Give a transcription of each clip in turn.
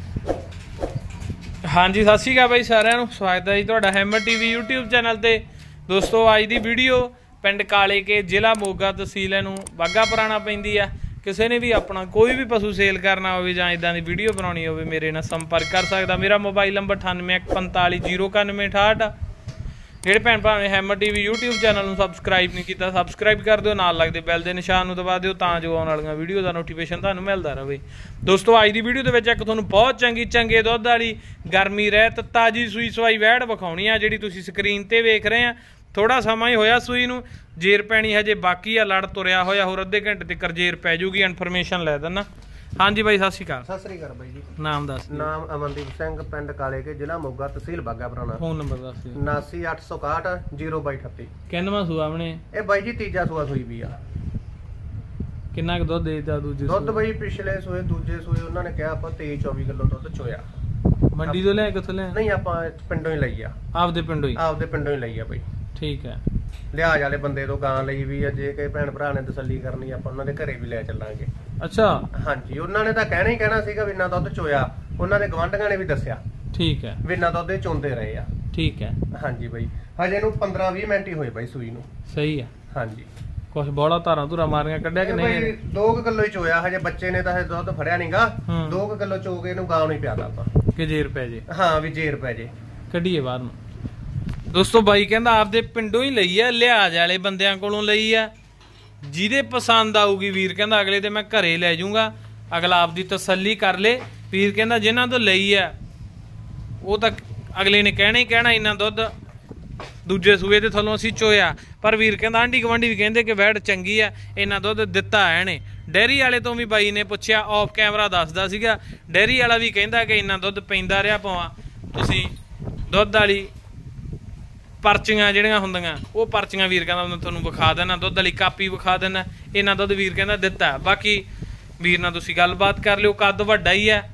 हाँ जी सत श्री अकाल भाई सारिਆਂ ਨੂੰ स्वागत है जी ਤੁਹਾਡਾ हैमर टीवी यूट्यूब चैनल ਤੇ ਦੋਸਤੋ ਅੱਜ ਦੀ ਵੀਡੀਓ ਪਿੰਡ ਕਾਲੇ ਕੇ ਜ਼ਿਲ੍ਹਾ ਮੋਗਾ ਤਹਿਸੀਲ ਨੂੰ ਬਾਗਾ ਪੁਰਾਣਾ ਪੈਂਦੀ ਆ। ਕਿਸੇ ਨੇ भी अपना कोई भी पशु सेल करना हो ਜਾਂ इदां दी वीडियो बनानी हो मेरे नाल संपर्क कर सकदा। मेरा मोबाइल नंबर 9845406968। ਜਿਹੜੇ ਭੈਣ ਭਰਾ ਨੇ हैमर टीवी यूट्यूब चैनल ਨੂੰ सबसक्राइब नहीं किया सबसक्राइब कर ਦਿਓ, ਨਾਲ ਲੱਗਦੇ ਬੈਲ ਦੇ ਨਿਸ਼ਾਨ ਨੂੰ ਦਬਾ ਦਿਓ ਤਾਂ ਜੋ ਆਉਣ ਵਾਲੀਆਂ ਵੀਡੀਓ ਦਾ ਨੋਟੀਫਿਕੇਸ਼ਨ ਤੁਹਾਨੂੰ ਮਿਲਦਾ ਰਹੇ। ਦੋਸਤੋ ਅੱਜ ਦੀ ਵੀਡੀਓ ਦੇ ਵਿੱਚ ਇੱਕ ਤੁਹਾਨੂੰ ਬਹੁਤ ਚੰਗੇ ਦੁੱਧ ਵਾਲੀ ਗਰਮੀ ਰਹਿਤ ਤਾਜੀ ਸੂਈ ਸਵਾਈ ਵੈੜ ਵਿਖਾਉਣੀ ਆ ਜਿਹੜੀ ਤੁਸੀਂ ਸਕਰੀਨ ਤੇ ਵੇਖ ਰਹੇ ਆ। थोड़ा समा ही होया सूई नूं, जेर पैनी हजे बाकी आ, लड़ तुरिया होया होर अद्धे घंटे तक जेर पै जूगी। इन्फॉर्मेशन लै देना। हाँ जी भाई सत श्री अकाल। सत श्री अकाल भाई जी। नाम दस। नाम अमनदीप सिंह, पिंड काले के, जिला मोगा, तहसील बागा पुराना। फोन नंबर दस। 79 861 02238। किन्नवां सूआ अपने ए भाई जी तीजा सूआ सूई भी आ। किन्ना क दुध देता दूजे दुध भाई पिछले सूए दूजे सूए उन्होंने कहा आप 23 24 किलो दुध चोया। मंडी तो लिया किथों लिया? नहीं आप पिंडों ही लई आ। आपदे पिंडों ही? आपदे पिंडों ही लई आ भाई। ठीक है। लिहाज वाले बंदे तो गां ਲਈ ਵੀ ਆ, ਜੇ ਕੋਈ ਭੈਣ ਭਰਾ ਨੇ ਤਸੱਲੀ ਕਰਨੀ ਆਪਾਂ ਉਹਨਾਂ ਦੇ ਘਰੇ ਵੀ ਲੈ ਚੱਲਾਂਗੇ। ਅੱਛਾ ਹਾਂਜੀ, ਉਹਨਾਂ ਨੇ ਤਾਂ ਕਹਿਣਾ ਹੀ ਕਹਿਣਾ ਸੀਗਾ ਵੀ ਇੰਨਾ ਦੁੱਧ ਚੋਇਆ, ਉਹਨਾਂ ਦੇ ਗਵਾਂਢੀਆਂ ਨੇ ਵੀ ਦੱਸਿਆ। ਠੀਕ ਹੈ। ਵੀ ਇੰਨਾ ਦੁੱਧ ਚੋਂਦੇ ਰਹੇ ਆ। ਠੀਕ ਹੈ। ਹਾਂਜੀ ਬਾਈ, ਹਜੇ ਨੂੰ 15 20 ਮਿੰਟ ਹੀ ਹੋਏ ਬਾਈ ਸੂਈ ਨੂੰ। ਸਹੀ ਹੈ। ਹਾਂਜੀ, ਕੁਛ ਬੋਲਾ ਧਾਰਾਂ ਧੁਰਾ ਮਾਰੀਆਂ ਕੱਢਿਆ ਕਿ ਨਹੀਂ? 2 ਕਿਲੋ ਹੀ ਚੋਇਆ ਹਜੇ, ਬੱਚੇ ਨੇ ਤਾਂ ਹਜੇ ਦੁੱਧ ਫੜਿਆ ਨਹੀਂਗਾ। 2 ਕਿਲੋ ਚੋ ਕੇ ਇਹਨੂੰ ਗਾਂ ਨੂੰ ਹੀ ਪਿਆਦਾ ਆਪਾਂ ਕਿ ਜੇਰ ਪੈ ਜੇ। ਹਾਂ ਵੀ ਜੇਰ ਪੈ ਜੇ, ਕੱਢੀਏ ਬਾਹਰ ਨੂੰ। ਦੋਸਤੋ ਬਾਈ ਕਹਿੰਦਾ ਆਪਦੇ ਪਿੰਡੋਂ ਹੀ ਲਈ ਆ, ਲਿਹਾਜ਼ ਵਾਲੇ ਬੰਦਿਆਂ ਕੋਲੋਂ ਲਈ ਆ। ਜਿਹਦੇ ਪਸੰਦ ਆਊਗੀ ਵੀਰ ਕਹਿੰਦਾ ਅਗਲੇ ਤੇ ਮੈਂ ਘਰੇ ਲੈ ਜਾਊਂਗਾ, ਅਗਲਾ ਆਪਦੀ ਤਸੱਲੀ ਕਰ ਲੇ। ਵੀਰ ਕਹਿੰਦਾ ਜਿਨ੍ਹਾਂ ਤੋਂ ਲਈ ਆ ਉਹ ਤਾਂ ਅਗਲੇ ਨੇ ਕਹਿਣਾ ਹੀ ਕਹਿਣਾ ਇੰਨਾ ਦੁੱਧ ਦੂਜੇ ਸੂਏ ਦੇ ਥੱਲੋਂ ਅਸੀਂ ਚੋਇਆ। ਪਰ ਵੀਰ ਕਹਿੰਦਾ ਆਂਢੀ ਗੁਆਂਢੀ ਵੀ ਕਹਿੰਦੇ ਕਿ ਵੈੜ ਚੰਗੀ ਆ, ਇੰਨਾ ਦੁੱਧ ਦਿੱਤਾ ਹੈ ਇਹਨੇ। ਡੇਅਰੀ ਵਾਲੇ ਤੋਂ ਵੀ ਬਾਈ ਨੇ ਪੁੱਛਿਆ, ਆਫ ਕੈਮਰਾ ਦੱਸਦਾ ਸੀਗਾ। ਡੇਅਰੀ ਵਾਲਾ ਵੀ ਕਹਿੰਦਾ ਕਿ ਇੰਨਾ ਦੁੱਧ ਪੈਂਦਾ ਰਿਹਾ ਭਾਵਾਂ ਤੁਸੀਂ ਦੁੱਧ ਵਾਲੀ ਪਰਚੀਆਂ ਜਿਹੜੀਆਂ ਹੁੰਦੀਆਂ ਉਹ ਪਰਚੀਆਂ ਵੀਰ ਕਹਿੰਦਾ ਮੈਂ ਤੁਹਾਨੂੰ ਵਿਖਾ ਦੇਣਾ, ਦੁੱਧ ਵਾਲੀ ਕਾਪੀ ਵਿਖਾ ਦੇਣਾ। ਇਹਨਾਂ ਦੁੱਧ ਵੀਰ ਕਹਿੰਦਾ ਦਿੱਤਾ। ਬਾਕੀ ਵੀਰ ਨਾਲ ਤੁਸੀਂ ਗੱਲਬਾਤ ਕਰ ਲਿਓ। ਕੱਦ ਵੱਡਾ ਹੀ ਹੈ,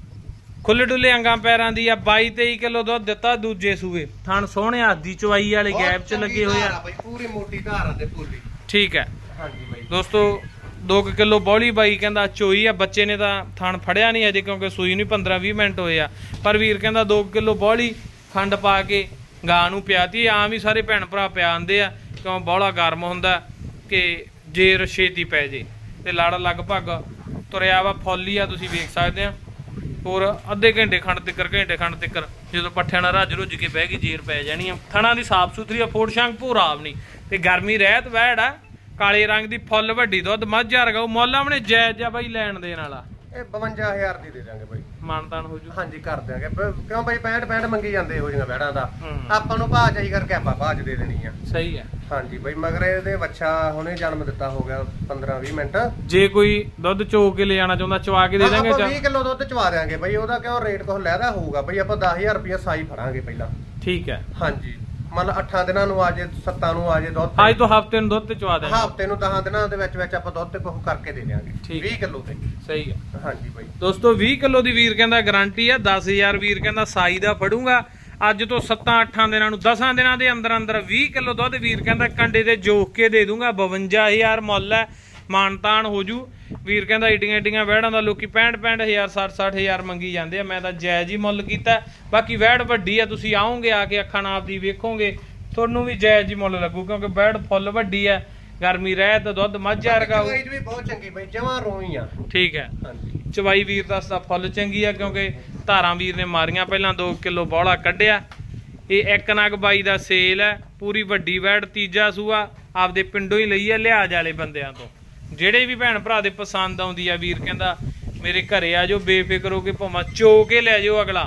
ਖੁੱਲੇ ਡੁੱਲੇ ਅੰਗਾਂ ਪੈਰਾਂ ਦੀ ਆ। 22 23 ਕਿਲੋ ਦੁੱਧ ਦਿੱਤਾ ਦੂਜੇ ਸੂਏ। ਥਣ ਸੋਹਣੇ ਹੱਥ ਦੀ ਚਵਾਈ ਵਾਲੇ ਗੈਪ ਚ ਲੱਗੇ ਹੋਏ ਆ। ਪੂਰੀ ਮੋਟੀ ਧਾਰ ਤੇ ਪੂਰੀ। ਠੀਕ ਹੈ। ਹਾਂਜੀ ਬਾਈ। ਦੋਸਤੋ 2 ਕਿਲੋ ਬੌਲੀ ਬਾਈ ਕਹਿੰਦਾ ਚੋਈ ਆ। ਬੱਚੇ ਨੇ ਤਾਂ ਥਣ ਫੜਿਆ ਨਹੀਂ ਅਜੇ ਕਿਉਂਕਿ ਸੂਈ ਨੂੰ 15 20 ਮਿੰਟ ਹੋਏ ਆ। ਪਰ ਵੀਰ ਕਹਿੰਦਾ 2 ਕਿਲੋ ਬੌਲੀ ਖੰਡ ਪਾ ਕੇ ਗਾਂ ਨੂੰ ਪਿਆਤੀ। ਆਮ ਹੀ ਸਾਰੇ ਭੈਣ ਭਰਾ ਪਿਆ ਆਂਦੇ ਆ ਕਿਉਂ ਬੌਲਾ ਗਰਮ ਹੁੰਦਾ ਕਿ ਜੇਰ ਛੇਤੀ ਪੈ ਜੇ। ਤੇ ਲੜ ਲਗਭਗ ਤੁਰਿਆ ਵਾ ਫੁੱਲ ਹੀ ਆ, ਤੁਸੀਂ ਵੇਖ ਸਕਦੇ ਆ। ਹੋਰ ਅੱਧੇ ਘੰਟੇ ਖੰਡ ਘੰਟੇ ਤੱਕ ਜਦੋਂ ਪੱਠਿਆਂ ਨਾਲ ਰੱਜ ਰੁੱਝ ਕੇ ਬਹਿ ਗਈ ਜੇਰ ਪੈ ਜਾਣੀ ਆ। ਥਣਾ ਦੀ ਸਾਫ ਸੁਥਰੀ ਆ, ਫੋੜ ਸ਼ੰਗ ਭੂਰਾ ਆਪਣੀ ਤੇ ਗਰਮੀ ਰਹਿਤ ਵੈੜ ਆ। ਕਾਲੇ ਰੰਗ ਦੀ ਫੁੱਲ ਵੱਡੀ ਦੁੱਧ ਮੱਝ ਵਰਗਾ। ਮੁੱਲ ਆਪਣੇ ਜਾਇਜ਼ ਆ ਬਾਈ ਲੈਣ ਦੇਣ ਵਾਲਾ। ਇਹ 52000 ਦੀ ਦੇ ਦਾਂਗੇ ਬਾਈ। ਮਾਨਤਾਨ ਹੋ ਜੂ? ਹਾਂਜੀ ਕਰ ਦਿਆਂਗੇ। ਕਿਉਂ ਬਾਈ 65 ਮੰਗੀ ਜਾਂਦੇ ਹੋ ਜੀਆਂ ਵੈੜਾਂ ਦਾ, ਆਪਾਂ ਨੂੰ ਭਾਅ ਚਾਹੀ ਕਰਕੇ ਆਪਾਂ ਭਾਅ ਚ ਦੇ ਦੇਣੀ ਆ। ਸਹੀ ਹੈ। ਹਾਂਜੀ ਬਾਈ, ਮਗਰ ਇਹਦੇ ਬੱਚਾ ਹੁਣੇ ਜਨਮ ਦਿੱਤਾ ਹੋ ਗਿਆ 15 20 ਮਿੰਟ। ਜੇ ਕੋਈ ਦੁੱਧ ਚੋ ਕੇ ਲੈ ਜਾਣਾ ਚਾਹੁੰਦਾ ਚਵਾ ਕੇ ਦੇ ਦਾਂਗੇ। ਆਪਾਂ 20 ਕਿਲੋ ਦੁੱਧ ਚਵਾ ਦਿਆਂਗੇ ਬਾਈ। ਉਹਦਾ ਕਿਉਂ ਰੇਟ ਕੁਝ ਲੈਦਾ ਹੋਊਗਾ ਬਾਈ। ਆਪਾਂ 10000 ਰੁਪਏ ਸਾਈ ਫੜਾਂਗੇ ਪਹਿਲਾਂ। ਠੀਕ ਹੈ। ਹਾਂਜੀ, ਮਤਲਬ 8 ਦਿਨਾਂ ਨੂੰ ਆਜੇ 7 ਨੂੰ ਆਜੇ ਦੁੱਧ। ਅੱਜ ਤੋਂ ਹਫਤੇ ਨੂੰ ਦੁੱਧ ਤੇ ਚਵਾ ਦਿਆਂਗੇ। ਹਫਤੇ ਨੂੰ 10 ਦਿਨਾਂ ਦੇ ਵਿੱਚ ਆਪਾਂ ਦੁੱਧ ਤੇ ਕੁਝ ਕਰਕੇ ਦੇ ਦਿਆਂਗੇ 20 ਕਿਲੋ ਤੇ। ਸਹੀ ਹੈ। ਹਾਂਜੀ ਬਾਈ। ਦੋਸਤੋ 20 ਕਿਲੋ ਦੀ ਵੀਰ ਕਹਿੰਦਾ ਗਾਰੰਟੀ ਆ। 10000 ਵੀਰ ਕਹਿੰਦਾ ਸਾਈ ਦਾ ਫੜੂੰਗਾ। ਅੱਜ ਤੋਂ 7-8 ਦਿਨਾਂ ਨੂੰ 10 ਦਿਨਾਂ ਦੇ ਅੰਦਰ 20 ਕਿਲੋ ਦੁੱਧ ਵੀਰ ਕਹਿੰਦਾ ਕੰਡੇ ਤੇ ਜੋਖ ਕੇ ਦੇ ਦੂੰਗਾ। 52000 ਮੁੱਲ ਹੈ, ਮਾਨਤਾਨ ਹੋ ਜੂ। ਵੀਰ ਕਹਿੰਦਾ ਏਡੀਆਂ ਵੈੜਾਂ ਦਾ ਲੋਕੀ 65 ਹਜ਼ਾਰ 60 ਮੰਗੀ ਜਾਂਦੇ ਆ। ਮੈਂ ਤਾਂ ਜਾਇਜ਼ ਹੀ ਮੁੱਲ ਕੀਤਾ। ਬਾਕੀ ਵੈੜ ਵੱਡੀ ਆ, ਤੁਸੀਂ ਆਓਗੇ ਆ ਕੇ ਅੱਖਾਂ ਨਾਲ ਆਪਦੀ ਵੇਖੋਗੇ ਤੁਹਾਨੂੰ ਵੀ ਜਾਇਜ਼ ਹੀ ਮੁੱਲ ਲੱਗੂ ਕਿਉਂਕਿ ਵੈੜ ਫੁੱਲ ਵੱਡੀ ਆ। ਗਰਮੀ ਰਹਿਤ ਦੁੱਧ ਮੱਝ ਵਰਗਾ ਵੀ ਬਹੁਤ ਚੰਗੀ ਬਈ, ਜਮਾਂ ਰੋਈ ਆ। ਠੀਕ ਹੈ। ਹਾਂਜੀ, ਚਵਾਈ ਵੀਰ ਦੱਸਦਾ ਫੁੱਲ ਚੰਗੀ ਆ ਕਿਉਂਕਿ ਧਾਰਾਂ ਵੀਰ ਨੇ ਮਾਰੀਆਂ ਪਹਿਲਾਂ। 2 ਕਿਲੋ ਬੌਲਾ ਕੱਢਿਆ। ਇਹ ਇੱਕ ਨਗ ਬਾਈ ਦਾ ਸੇਲ ਹੈ। ਪੂਰੀ ਵੱਡੀ ਵੈੜ, ਤੀਜਾ ਸੂਆ, ਆਪਦੇ ਪਿੰਡੋਂ ਹੀ ਲਈ ਆ ਲਿਹਾਜ਼ ਵਾਲੇ ਬੰਦਿਆਂ ਤੋਂ। ਜਿਹੜੇ ਵੀ ਭੈਣ ਭਰਾ ਦੇ ਪਸੰਦ ਆਉਂਦੀ ਆ ਵੀਰ ਕਹਿੰਦਾ ਮੇਰੇ ਘਰੇ ਆ ਜਾਓ, ਬੇਫਿਕਰ ਹੋ ਕੇ ਭਾਵੇਂ ਚੋ ਕੇ ਲੈ ਜਾਓ। ਅਗਲਾ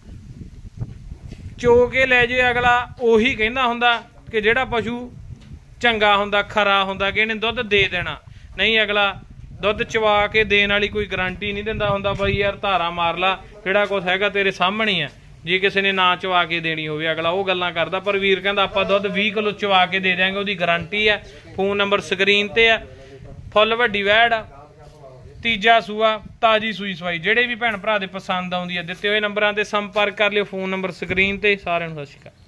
ਚੋ ਕੇ ਲੈ ਜਾਓ। ਅਗਲਾ ਉਹੀ ਕਹਿੰਦਾ ਹੁੰਦਾ ਕਿ ਜਿਹੜਾ ਪਸ਼ੂ ਚੰਗਾ ਹੁੰਦਾ ਖਰਾ ਹੁੰਦਾ ਕਿ ਇਹਨੇ ਦੁੱਧ ਦੇ ਦੇਣਾ। ਨਹੀਂ, ਅਗਲਾ ਦੁੱਧ ਚਵਾ ਕੇ ਦੇਣ ਵਾਲੀ ਕੋਈ ਗਾਰੰਟੀ ਨਹੀਂ ਦਿੰਦਾ ਹੁੰਦਾ। ਬਾਈ ਯਾਰ ਧਾਰਾ ਮਾਰ ਲਾ, ਕਿਹੜਾ ਕੁਛ ਹੈਗਾ ਤੇਰੇ ਸਾਹਮਣੇ ਆ। ਜੇ ਕਿਸੇ ਨੇ ਨਾ ਚਵਾ ਕੇ ਦੇਣੀ ਹੋਵੇ ਅਗਲਾ ਉਹ ਗੱਲਾਂ ਕਰਦਾ। ਪਰ ਵੀਰ ਕਹਿੰਦਾ ਆਪਾਂ ਦੁੱਧ 20 ਕਿਲੋ ਚਵਾ ਕੇ ਦੇ ਦਿਆਂਗੇ, ਉਹਦੀ ਗਾਰੰਟੀ ਆ। ਫੋਨ ਨੰਬਰ ਸਕਰੀਨ ਤੇ ਆ। ਫੁੱਲ ਵੱਡੀ ਵੈੜ ਆ, ਤੀਜਾ ਸੂਆ, ਤਾਜੀ ਸੂਈ ਸਵਾਈ। ਜਿਹੜੇ ਵੀ ਭੈਣ ਭਰਾ ਦੇ ਪਸੰਦ ਆਉਂਦੀ ਆ ਦਿੱਤੇ ਹੋਏ ਨੰਬਰਾਂ ਤੇ ਸੰਪਰਕ ਕਰ ਲਿਓ। ਫੋਨ ਨੰਬਰ ਸਕਰੀਨ ਤੇ। ਸਾਰਿਆਂ ਨੂੰ ਸਤਿ ਸ਼੍ਰੀ ਅਕਾਲ।